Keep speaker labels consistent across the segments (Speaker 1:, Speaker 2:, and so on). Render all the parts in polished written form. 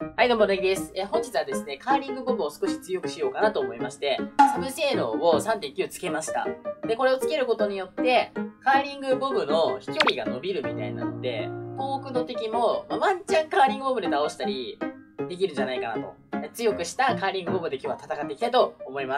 Speaker 1: はい、どうも、ネギです。本日はですね、カーリングボムを少し強くしようかなと思いまして、サブ性能を 3.9 つけました。で、これをつけることによって、カーリングボムの飛距離が伸びるみたいなので、遠くの敵も、ワンチャンカーリングボムで倒したり、できるんじゃないかなと。強くしたカーリングボムで今日は戦っていきたいと思います。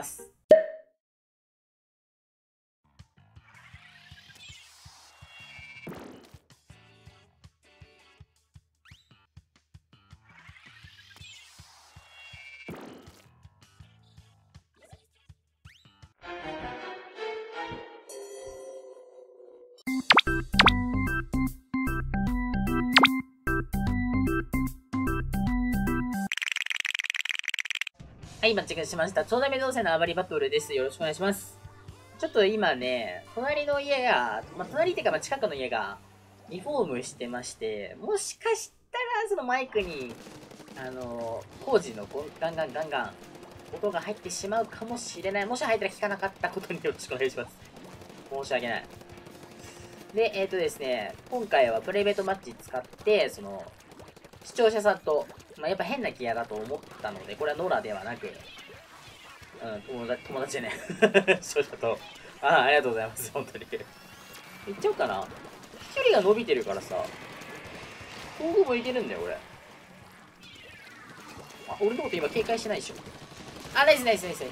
Speaker 1: はい、マッチングしました。超ダメ動線の暴りバトルです。よろしくお願いします。ちょっと今ね、隣の家が、隣っていうか近くの家が、リフォームしてまして、もしかしたら、そのマイクに、工事のガンガン、音が入ってしまうかもしれない。もし入ったら聞かなかったことによろしくお願いします。申し訳ない。で、ですね、今回はプライベートマッチ使って、視聴者さんと、やっぱ変なギアだと思ったので、これはノラではなく、友達でね、視聴者と、ありがとうございます、本当に。いっちゃおうかな。飛距離が伸びてるからさ、遠くもいけるんだよ、俺。俺のこと今警戒してないでしょ。ナイス。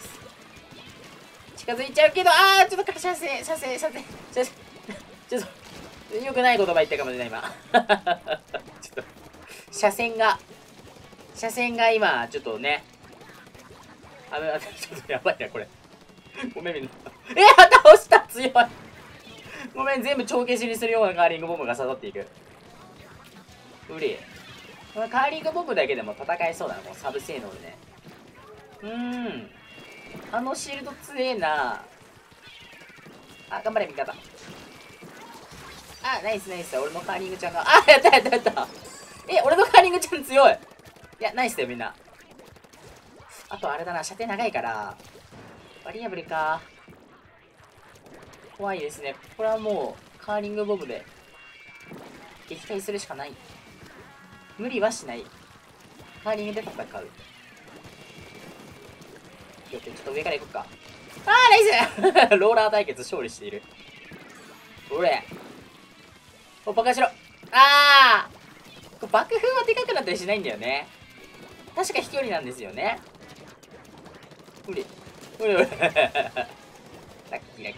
Speaker 1: 近づいちゃうけど、ちょっと射精。ちょっと、良くない言葉言ったかもしれない、今。ちょっと、車線が今、ちょっとね。ちょっとやばいな、これ。ごめん、みんな。倒した強いごめん、全部帳消しにするようなカーリングボムが刺さっていく。うり。このカーリングボムだけでも戦えそうだな、このサブ性能でね。シールド強えな。頑張れ、味方。ナイス。俺のカーリングちゃんが。やった。俺のカーリングちゃん強い。いや、ナイスだよ、みんな。あと、あれだな、射程長いから。バリアブルか。怖いですね。これはもう、カーリングボムで、撃退するしかない。無理はしない。カーリングで戦う。ちょっと上から行こっか。ナイスローラー対決勝利している。おれ。バカしろ。爆風はでかくなったりしないんだよね。確か飛距離なんですよね。ラッキー。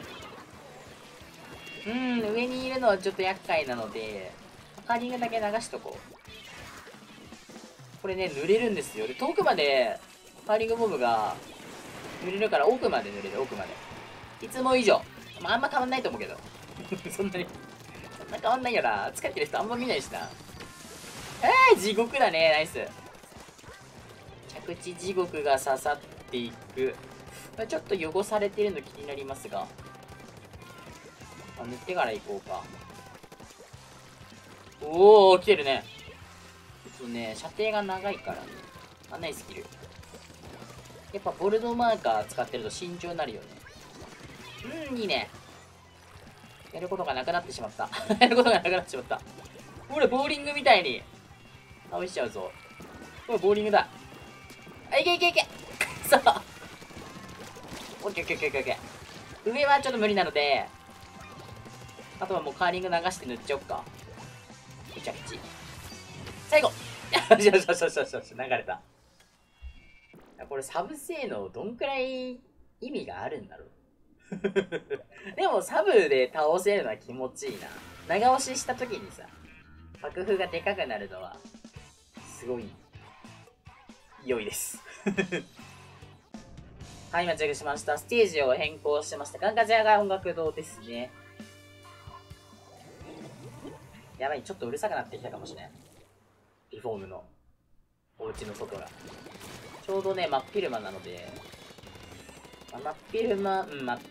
Speaker 1: 上にいるのはちょっと厄介なので、カーリングだけ流しとこう。これね、濡れるんですよ。で、遠くまで、カーリングボムが濡れるから奥まで濡れる、奥まで。いつも以上。あんま変わんないと思うけど。そんな変わんないよな。疲れてる人あんま見ないしな。地獄だね。ナイス。着地地獄が刺さっていく。ちょっと汚されてるの気になりますが。塗ってから行こうか。来てるね。ちょっとね、射程が長いからね。ナイスキル。やっぱボルドマーカー使ってると慎重になるよね。いいね。やることがなくなってしまった。俺、ボーリングみたいに倒しちゃうぞ。これボーリングだ。いけそう。オッケー。上はちょっと無理なので、あとはもうカーリング流して塗っちゃおっか。最後よし、流れた。これサブ性能どんくらい意味があるんだろう。でもサブで倒せるのは気持ちいいな。長押しした時にさ、爆風がでかくなるのは、すごい、良いです。はい、間違いしました。ステージを変更しました。ガンガジャガ音楽堂ですね。やばい、ちょっとうるさくなってきたかもしれん。リフォームのお家の外が。ちょうどね、真っ昼間なので、真っ昼間。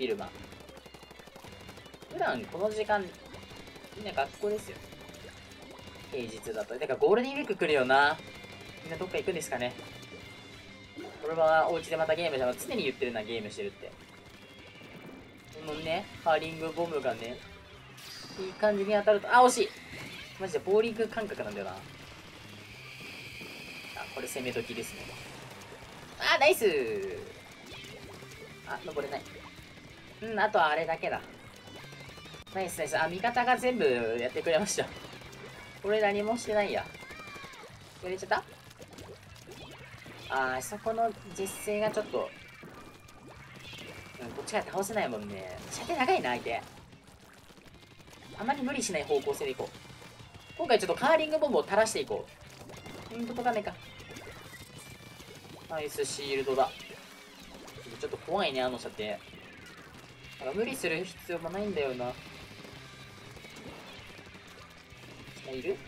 Speaker 1: 普段この時間、みんな学校ですよ。平日だと。だからゴールデンウィーク来るよな。みんなどっか行くんですかね。俺はお家でまたゲームして常に言ってるな、ゲームしてるって。このね、カーリングボムがね、いい感じに当たると、惜しいマジでボーリング感覚なんだよな。 これ攻め時ですね。あー、ナイス。あ、登れない。うん、あとはあれだけだ。ナイスナイス。あ、味方が全部やってくれました。俺何もしてないや。やれちゃった。あー、そこの実勢がちょっと、こっちから倒せないもんね。射程長いな、相手。あまり無理しない方向性でいこう。今回ちょっとカーリングボムを垂らしていこう。届かねえか。ナイスシールドだ。ちょっと怖いね、あの射程。なんか無理する必要もないんだよな。いる？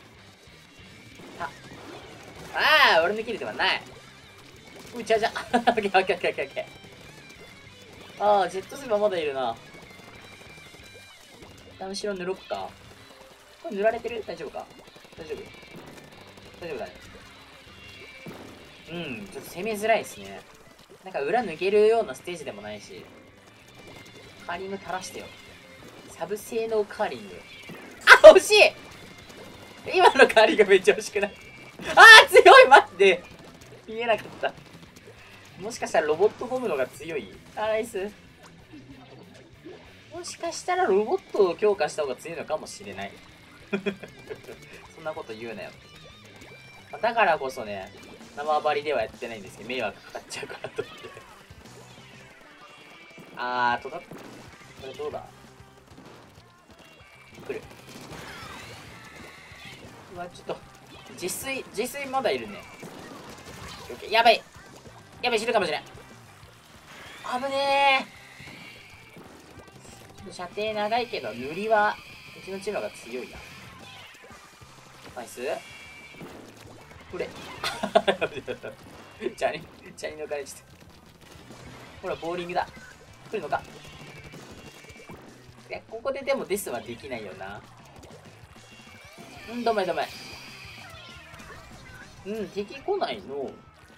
Speaker 1: ああ、俺のキルではない。うちゃじゃ。オッケーオッケーオッケーオッケー。ああ、ジェットスイーパーまだいるな。後ろ塗ろっか。これ塗られてる？大丈夫か？大丈夫？大丈夫だね。うん、ちょっと攻めづらいですね。なんか裏抜けるようなステージでもないし。カーリング垂らしてよ。サブ性能カーリング。あ、惜しい！今のカーリングめっちゃ惜しくない？あー、強い！待って！見えなかった。もしかしたらロボットボムのが強い？あ、ナイス。もしかしたらロボットを強化した方が強いのかもしれない。そんなこと言うなよ。だからこそね、生張りではやってないんですけど、迷惑かかっちゃうからと思って。あー、これどうだ？来る。うわ、ちょっと、自炊まだいるね。やばい。やばい、死ぬかもしれん。危ねえ。射程長いけど、塗りは、うちのチームが強いな。ナイス。これ。チャリ抜かれちゃった。ほら、ボーリングだ。来るのか。いや、ここででもデスはできないよな。うん、どめ。うん、敵来ないの。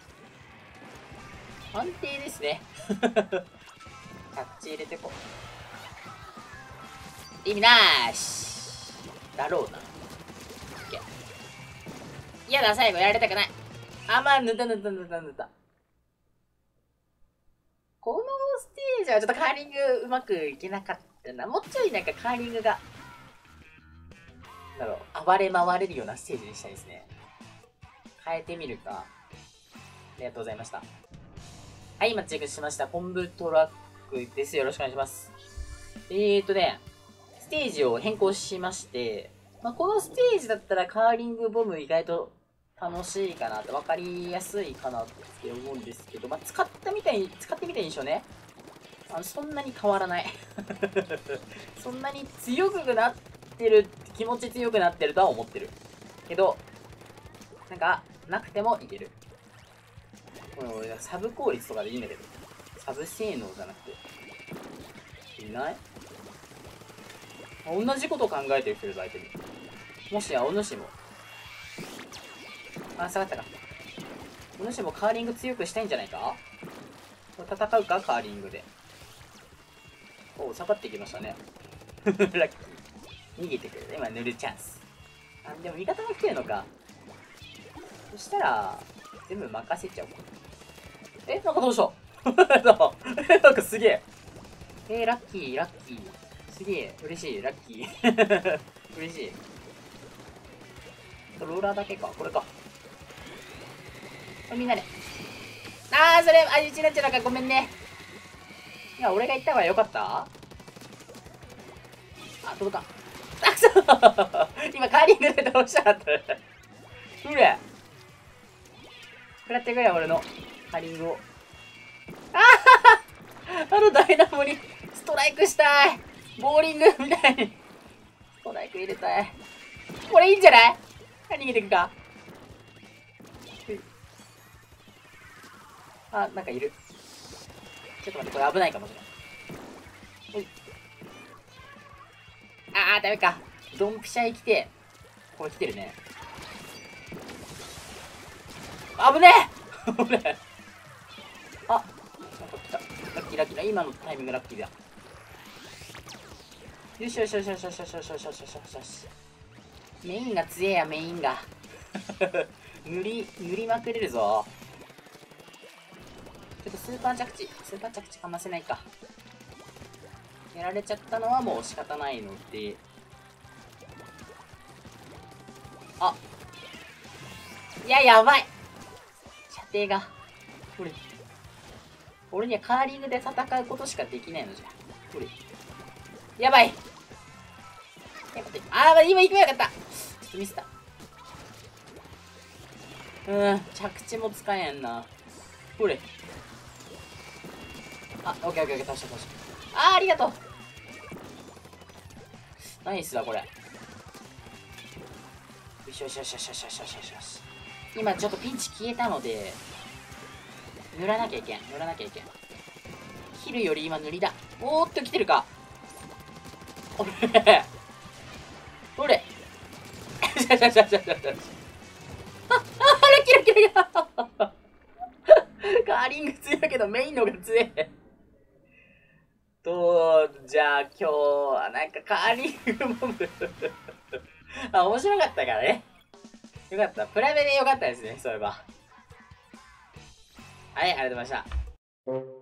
Speaker 1: 安定ですね。キャッチ入れてこう。意味なーし。だろうな。いやだ、最後やられたくない。あ、まあ、塗った。このステージはちょっとカーリングうまくいけなかったな。もうちょいなんかカーリングが、暴れ回れるようなステージにしたいですね。変えてみるか。ありがとうございました。はい、今チェックしました。昆布トラックです。よろしくお願いします。ステージを変更しまして、このステージだったらカーリングボム意外と楽しいかなって、分かりやすいかなって思うんですけど、使ってみた印象ね。そんなに変わらない。そんなに強くなってる、気持ち強くなってるとは思ってる。けど、なんか、なくてもいける。サブ効率とかでいいんだけど、サブ性能じゃなくて。いない？同じこと考えてる人いるぞ、相手に。もしや、お主も。あ、下がったか。お主もカーリング強くしたいんじゃないか？戦うか、カーリングで。お、下がってきましたね。ラッキー。逃げてくる。今塗るチャンス。あ、でも味方が来てるのか。そしたら、全部任せちゃおう。なんかどうしたなんかすげえ。ラッキー。すげえ、嬉しい、ラッキー。嬉しい。ローラーだけか、これか。みんなで。それ、うちなっちゃうか、ごめんね。いや、俺が言った方がよかった？届かん。くそ今、カーリングで倒したかった。うれ。食らってくれよ、俺のカーリングを。ダイナモにストライクしたい。ボーリングみたいにストライク入れたい。これいいんじゃない？逃げてくか。なんかいる。ちょっと待って、これ危ないかもしれない。ダメか。ドンピシャに来て、これ来てるね。危ねえ危ねえ。なんか来た。ラッキー。今のタイミングラッキーだ。よし。メインが強えや、メインが。 塗りまくれるぞ。ちょっとスーパー着地かませないか。やられちゃったのはもう仕方ないので。あ、いや、やばい。射程が。俺にはカーリングで戦うことしかできないのじゃ。やばい。今行けばよかった。ちょっとミスった。着地も使えんな。オッケーオッケー、倒した。ありがとう。ナイスだ、これ。よし。今ちょっとピンチ消えたので、塗らなきゃいけん。切るより今塗りだ。おーっと、来てるか。ほれ。キラ。カーリング強いけどメインのが強い。じゃあ今日はなんかカーリングモブ面白かったからね。よかった。プライベでよかったですね、そういえば。はい、ありがとうございました。